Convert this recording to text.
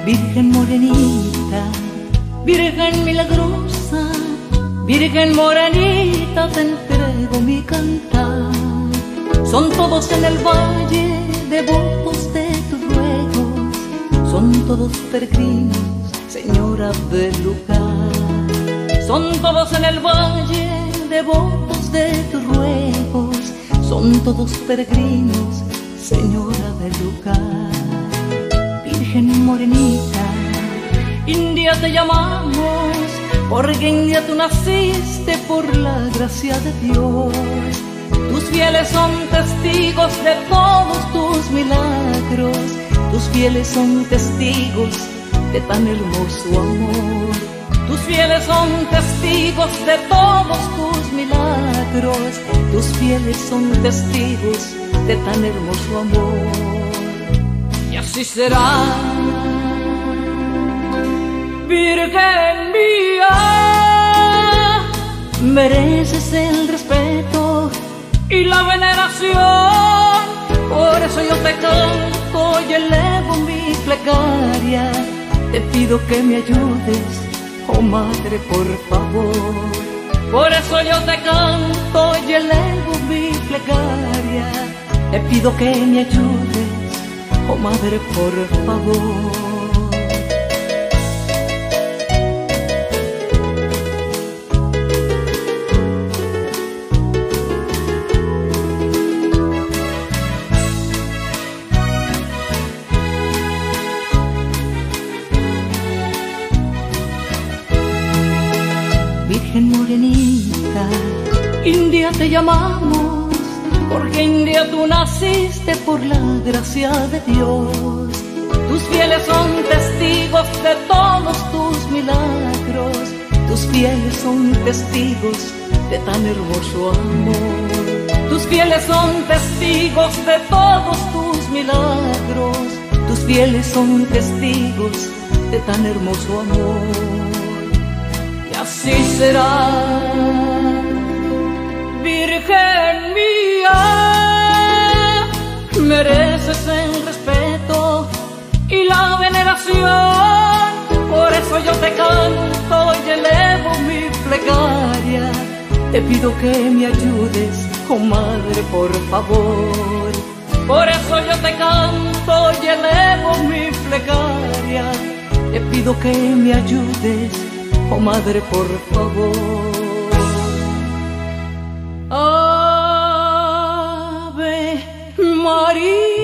Virgen morenita, Virgen milagrosa, Virgen morenita, te entrego mi cantar. Son todos en el valle devotos de tus ruegos, son todos peregrinos, señora del lugar. Son todos en el valle devotos de tus ruegos, son todos peregrinos, señora del lugar. Virgen morenita, India te llamamos, porque India tú naciste por la gracia de Dios. Tus fieles son testigos de todos tus milagros, tus fieles son testigos de tan hermoso amor. Tus fieles son testigos de todos tus milagros, tus fieles son testigos de tan hermoso amor. Y así será, Virgen mía, mereces el respeto y la veneración. Por eso yo te canto y elevo mi plegaria. Te pido que me ayudes, oh madre, por favor. Por eso yo te canto y elevo mi plegaria. Te pido que me ayudes, oh madre, por favor. Virgen morenita, India te llamamos, porque India tú naciste por la gracia de Dios. Tus fieles son testigos de todos tus milagros, tus fieles son testigos de tan hermoso amor. Tus fieles son testigos de todos tus milagros, tus fieles son testigos de tan hermoso amor. Así será, Virgen mía, mereces el respeto y la veneración. Por eso yo te canto y elevo mi plegaria. Te pido que me ayudes, oh madre, por favor. Por eso yo te canto y elevo mi plegaria. Te pido que me ayudes, oh madre, por favor. Ave María.